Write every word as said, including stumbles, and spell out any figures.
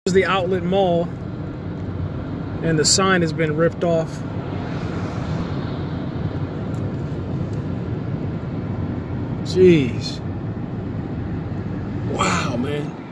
The outlet mall, and the sign has been ripped off. Jeez. Wow, man.